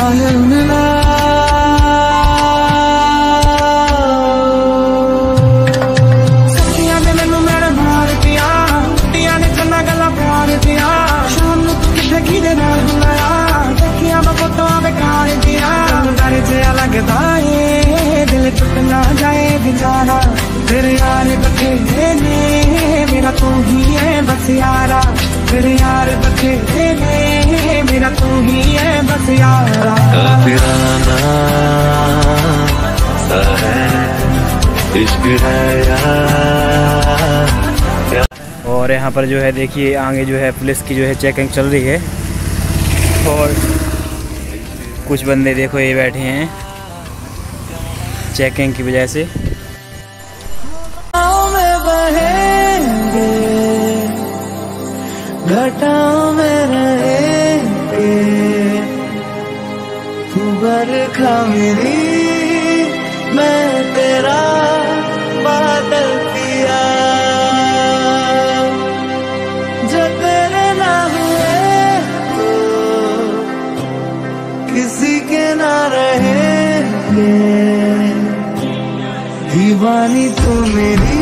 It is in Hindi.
साहिल मिला सखियां ने मैनू मेरे मार दिया टिया ने चन्ना गला प्यार दिया शाम नू तू किथे किदे नाल बुलाया सखियां मैं फोटो बेकार दिया डर जिहा लगदा ए दिल टुट ना जाए बेचारा तेरे यार बथेरे ने मेरा तू ही है बस यारा तेरे यार बथेरे ने मेरा तू ही है बस यारा काफिराना सा है इश्क है यार। और यहाँ पर जो है देखिए आगे जो है पुलिस की जो है चेकिंग चल रही है और कुछ बंदे देखो ये बैठे हैं चेकिंग की वजह से। घटाओं में रहेंगे तू बरखा मेरी मैं तेरा बादल पिया जो तेरे ना हुए तो किसी के ना रहेंगे दीवानी तू मेरी